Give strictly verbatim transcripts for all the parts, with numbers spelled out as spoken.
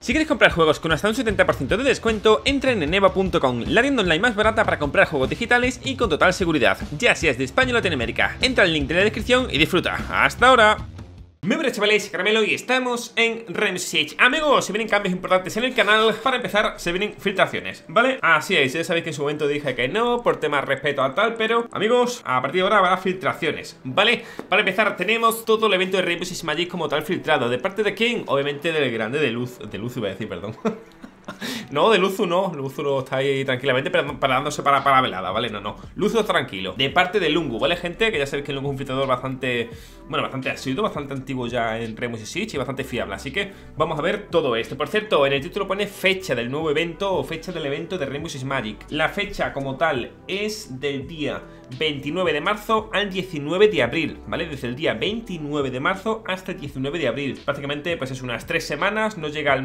Si queréis comprar juegos con hasta un setenta por ciento de descuento, entren en eva punto com, la tienda online más barata para comprar juegos digitales y con total seguridad, ya seas de España o Latinoamérica. Entra al link de la descripción y disfruta. ¡Hasta ahora! Muy buenas, chavales, Caramelo, y estamos en Rainbow Six. Amigos, se vienen cambios importantes en el canal. Para empezar, se vienen filtraciones, ¿vale? Así es, ya sabéis que en su momento dije que no, por tema de respeto a tal, pero, amigos, a partir de ahora habrá filtraciones, ¿vale? Para empezar, tenemos todo el evento de Rainbow Six Magic como tal filtrado. ¿De parte de quién? Obviamente del grande de Luz, de Luz iba a decir, perdón. No, de Luzu no, Luzu no está ahí tranquilamente parándose para, para la velada, ¿vale? No, no, Luzu tranquilo. De parte de Lungu, ¿vale, gente? Que ya sabéis que Lungu es un filtrador bastante, bueno, bastante asiduo, bastante antiguo ya en Rainbow Six y bastante fiable. Así que vamos a ver todo esto. Por cierto, en el título pone fecha del nuevo evento o fecha del evento de Rainbow Six Magic. La fecha como tal es del día veintinueve de marzo al diecinueve de abril, ¿vale? Desde el día veintinueve de marzo hasta el diecinueve de abril. Prácticamente, pues es unas tres semanas, no llega al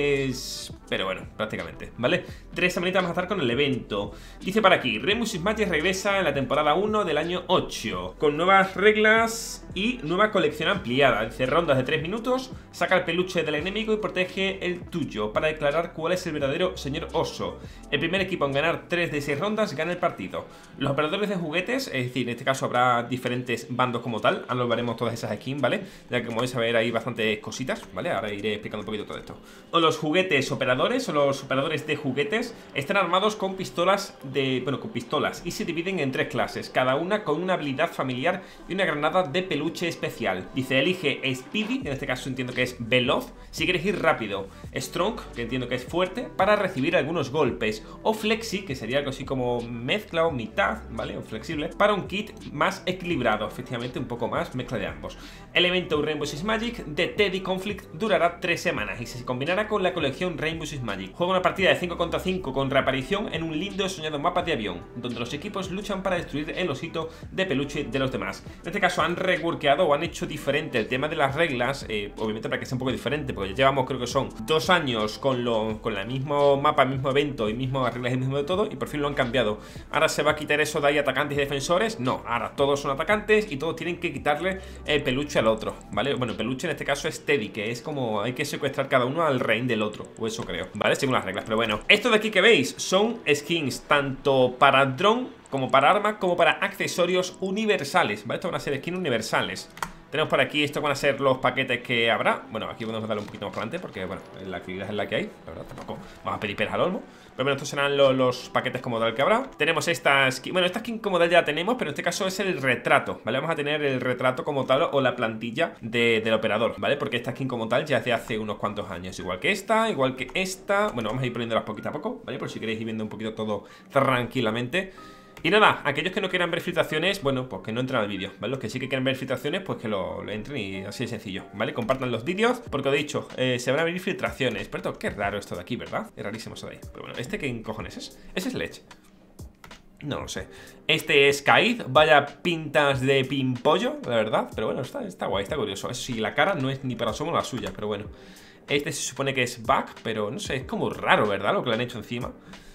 mes, pero bueno, prácticamente, ¿vale? Tres semanitas vamos a estar con el evento. Dice por aquí, Rainbow Six Magic regresa en la temporada uno del año ocho, con nuevas reglas y nueva colección ampliada. Dice, rondas de tres minutos, saca el peluche del enemigo y protege el tuyo para declarar cuál es el verdadero señor oso. El primer equipo en ganar tres de seis rondas gana el partido. Los operadores de juguetes, es decir, en este caso habrá diferentes bandos como tal. Ahora veremos todas esas skins, ¿vale? Ya que como vais a ver hay bastantes cositas, ¿vale? Ahora iré explicando un poquito todo esto. O los juguetes operadores o los operadores de juguetes están armados con pistolas de... bueno, con pistolas y se dividen en tres clases, cada una con una habilidad familiar y una granada de peluche especial. Dice, elige Speedy, en este caso entiendo que es veloz, si quieres ir rápido, Strong, que entiendo que es fuerte, para recibir algunos golpes, o Flexi, que sería algo así como mezcla o mitad, ¿vale? O flexible, para un kit más equilibrado, efectivamente un poco más mezcla de ambos. El evento Rainbow Six Magic de Teddy Conflict durará tres semanas y se combinará con la colección Rainbow Six Magic. Juega una partida de cinco contra cinco con reaparición en un lindo y soñado mapa de avión, donde los equipos luchan para destruir el osito de peluche de los demás. En este caso han reworkeado o han hecho diferente el tema de las reglas, eh, obviamente para que sea un poco diferente, porque ya llevamos, creo que son dos años con, lo, con el mismo mapa, el mismo evento y mismas reglas y mismo de todo, y por fin lo han cambiado. Ahora se va a quitar eso de ahí atacantes y defensores. No, ahora todos son atacantes y todos tienen que quitarle el peluche al otro, ¿vale? Bueno, el peluche en este caso es Teddy, que es como hay que secuestrar cada uno al reino del otro, o eso creo, ¿vale? Según las reglas, pero bueno. Esto de aquí que veis son skins tanto para dron como para armas como para accesorios universales, ¿vale? Esto van a ser skins universales. Tenemos por aquí, esto van a ser los paquetes que habrá. Bueno, aquí podemos darle un poquito más para adelante porque, bueno, la actividad es la que hay. La verdad, tampoco vamos a pedir peras al olmo. Pero bueno, estos serán lo, los paquetes como tal que habrá. Tenemos esta skin, bueno, esta skin como tal ya la tenemos, pero en este caso es el retrato, ¿vale? Vamos a tener el retrato como tal o la plantilla de, del operador, ¿vale? Porque esta skin como tal ya es de hace unos cuantos años. Igual que esta, igual que esta. Bueno, vamos a ir poniéndolas poquito a poco, ¿vale? Por si queréis ir viendo un poquito todo tranquilamente. Y nada, aquellos que no quieran ver filtraciones, bueno, pues que no entren al vídeo, ¿vale? Los que sí que quieren ver filtraciones, pues que lo, lo entren y así de sencillo, ¿vale? Compartan los vídeos, porque os he dicho, eh, se van a venir filtraciones. Pero esto, qué raro esto de aquí, ¿verdad? Es rarísimo eso de ahí. Pero bueno, ¿este qué cojones es? ¿Ese es Sledge? No lo sé. Este es Kaid, vaya pintas de pimpollo, la verdad. Pero bueno, está, está guay, está curioso. Eso sí, la cara no es ni para asomo la suya, pero bueno. Este se supone que es Back, pero no sé, es como raro, ¿verdad? Lo que le han hecho encima.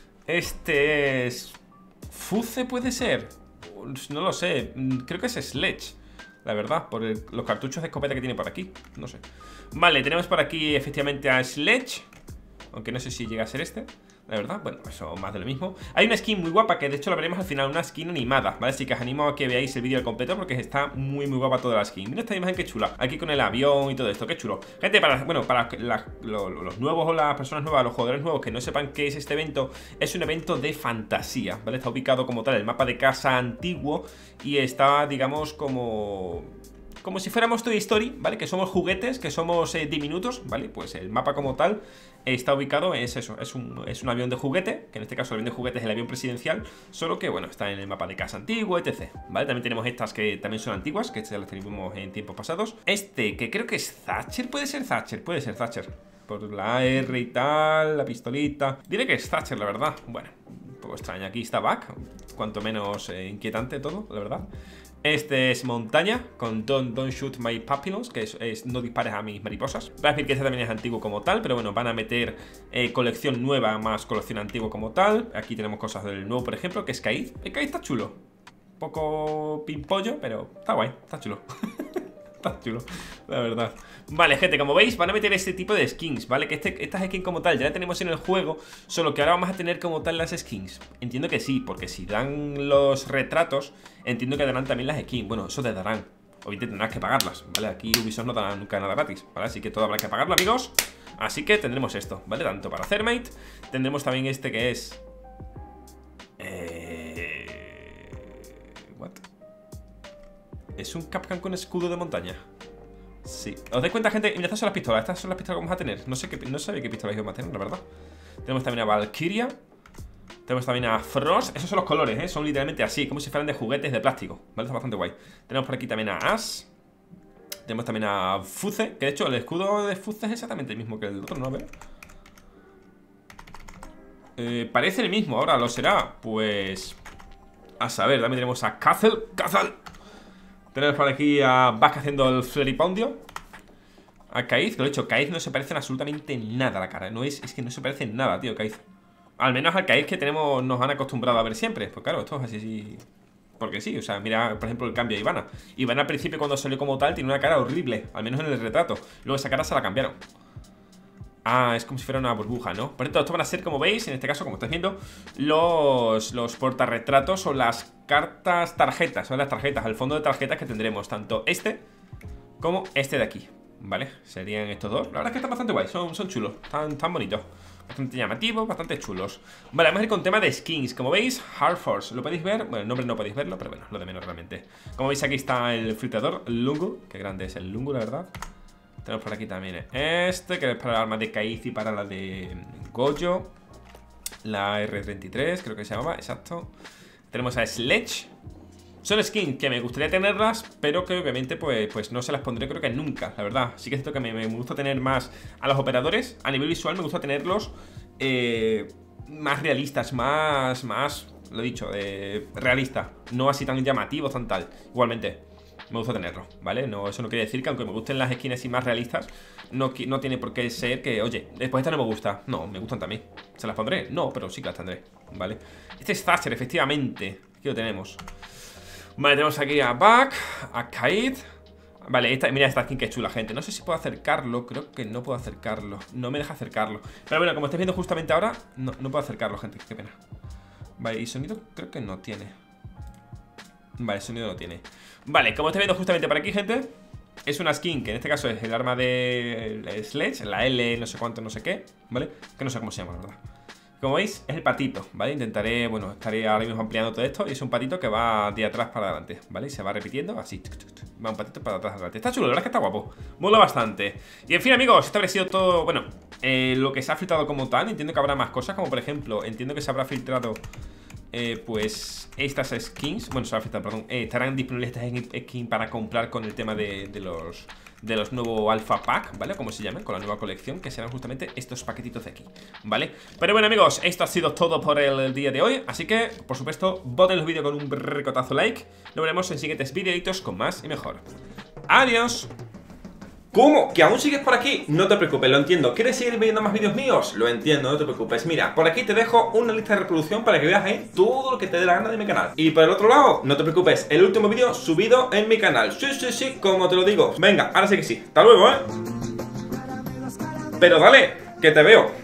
Este es... Fuce puede ser. No lo sé. Creo que es Sledge, la verdad, por el, los cartuchos de escopeta que tiene por aquí. No sé. Vale, tenemos por aquí efectivamente a Sledge, aunque no sé si llega a ser este, la verdad, bueno, eso más de lo mismo. Hay una skin muy guapa que de hecho la veremos al final, una skin animada, ¿vale? Así que os animo a que veáis el vídeo al completo porque está muy muy guapa toda la skin. Mira esta imagen que chula, aquí con el avión y todo esto, qué chulo. Gente, para, bueno, para la, lo, los nuevos o las personas nuevas, los jugadores nuevos que no sepan qué es este evento, es un evento de fantasía, ¿vale? Está ubicado como tal en el mapa de casa antiguo y está, digamos, como... como si fuéramos Toy Story, ¿vale? Que somos juguetes, que somos eh, diminutos, ¿vale? Pues el mapa como tal eh, está ubicado, es eso, es un, es un avión de juguete, que en este caso el avión de juguete es el avión presidencial, solo que, bueno, está en el mapa de casa antiguo, etcétera, ¿vale? También tenemos estas que también son antiguas, que ya las tenemos en tiempos pasados. Este, que creo que es Thatcher, puede ser Thatcher, puede ser Thatcher, por la A R y tal, la pistolita. Diré que es Thatcher, la verdad. Bueno, un poco extraño. Aquí está Back, cuanto menos eh, inquietante todo, la verdad. Este es montaña, con Don't, don't Shoot My Papillons, que es, es no dispares a mis mariposas. Va a decir que este también es antiguo como tal, pero bueno, van a meter eh, colección nueva más colección antigua como tal. Aquí tenemos cosas del nuevo, por ejemplo, que es Kaid. El Kaid está chulo. Un poco pimpollo, pero está guay, está chulo. Está chulo, la verdad. Vale, gente, como veis, van a meter este tipo de skins, ¿vale? Que este, estas skins como tal ya las tenemos en el juego, solo que ahora vamos a tener como tal las skins. Entiendo que sí, porque si dan los retratos, entiendo que darán también las skins. Bueno, eso te darán. Obviamente tendrás que pagarlas, ¿vale? Aquí Ubisoft no dará nunca nada gratis, ¿vale? Así que todo habrá que pagarlo, amigos. Así que tendremos esto, ¿vale? Tanto para Thermite. Tendremos también este que es... Eh... What? ¿Es un Capcan con escudo de montaña? Sí. ¿Os dais cuenta, gente? Mira, estas son las pistolas. Estas son las pistolas que vamos a tener. No sé qué, no sabía qué pistolas íbamos a tener, la verdad. Tenemos también a Valkyria. Tenemos también a Frost. Esos son los colores, ¿eh? Son literalmente así, como si fueran de juguetes de plástico, ¿vale? Está bastante guay. Tenemos por aquí también a Ash. Tenemos también a Fuze, que de hecho el escudo de Fuze es exactamente el mismo que el otro, ¿no? A ver. Eh, parece el mismo, ahora lo será. Pues... a saber, también tenemos a Castle. Castle. Tenemos por aquí a Vasca haciendo el Floripondio. A Kaiz, que lo he dicho, Kaiz no se parece en absolutamente nada a la cara. No es, es que no se parece en nada, tío, Kaiz. Al menos al Kaiz que tenemos, nos han acostumbrado a ver siempre. Pues claro, esto es así, así. Porque sí, o sea, mira, por ejemplo, el cambio de Ivana. Ivana al principio cuando salió como tal tiene una cara horrible, al menos en el retrato. Luego esa cara se la cambiaron. Ah, es como si fuera una burbuja, ¿no? Por cierto, esto van a ser, como veis, en este caso, como estáis viendo, Los, los portarretratos o las cartas tarjetas, o las tarjetas, el fondo de tarjetas que tendremos. Tanto este como este de aquí, ¿vale? Serían estos dos. La verdad es que están bastante guay, son, son chulos, están tan bonitos, bastante llamativos, bastante chulos. Vale, vamos a ir con tema de skins. Como veis, Hard Force, ¿lo podéis ver? Bueno, el nombre no podéis verlo, pero bueno, lo de menos realmente. Como veis, aquí está el filtrador, el Lungu. Qué grande es el Lungu, la verdad. Tenemos por aquí también este, que es para el arma de Kaiz y para la de Gojo. La R treinta y tres, creo que se llamaba, exacto. Tenemos a Sledge. Son skins que me gustaría tenerlas, pero que obviamente pues, pues no se las pondré creo que nunca, la verdad. Sí que es cierto que me, me gusta tener más a los operadores. A nivel visual me gusta tenerlos eh, más realistas, más, más, lo he dicho, eh, realista. No así tan llamativos, tan tal. Igualmente me gusta tenerlo, ¿vale? No, eso no quiere decir que aunque me gusten las skins así más realistas, no, no tiene por qué ser que, oye, después esta no me gusta. No, me gustan también. ¿Se las pondré? No, pero sí que las tendré, ¿vale? Este es Thatcher, efectivamente. Aquí lo tenemos. Vale, tenemos aquí a Buck, a Kaiz. Vale, esta, mira esta skin que chula, gente. No sé si puedo acercarlo, creo que no puedo acercarlo. No me deja acercarlo. Pero bueno, como estáis viendo justamente ahora, no, no puedo acercarlo, gente, qué pena. Vale, y sonido creo que no tiene. Vale, sonido no tiene. Vale, como estáis viendo justamente por aquí, gente, es una skin que en este caso es el arma de Sledge, la L no sé cuánto, no sé qué, ¿vale? Que no sé cómo se llama, la verdad. Como veis, es el patito, ¿vale? Intentaré, bueno, estaré ahora mismo ampliando todo esto. Y es un patito que va de atrás para adelante, ¿vale? Y se va repitiendo así. Va un patito para atrás adelante. Está chulo, la verdad es que está guapo. Mola bastante. Y en fin, amigos, esto habría sido todo, bueno, eh, lo que se ha filtrado como tal. Entiendo que habrá más cosas, como por ejemplo, entiendo que se habrá filtrado eh, pues estas skins. Bueno, se habrá filtrado, perdón. Eh, estarán disponibles estas skins para comprar con el tema de, de los... de los nuevos Alpha Pack, ¿vale? Como se llaman, con la nueva colección, que serán justamente estos paquetitos de aquí, ¿vale? Pero bueno, amigos, esto ha sido todo por el día de hoy. Así que, por supuesto, voten los vídeos con un ricotazo like. Nos veremos en siguientes videitos con más y mejor. ¡Adiós! ¿Cómo? ¿Que aún sigues por aquí? No te preocupes, lo entiendo. ¿Quieres seguir viendo más vídeos míos? Lo entiendo, no te preocupes. Mira, por aquí te dejo una lista de reproducción para que veas ahí todo lo que te dé la gana de mi canal. Y por el otro lado, no te preocupes, el último vídeo subido en mi canal. Sí, sí, sí, como te lo digo. Venga, ahora sí que sí. Hasta luego, ¿eh? Pero dale, que te veo.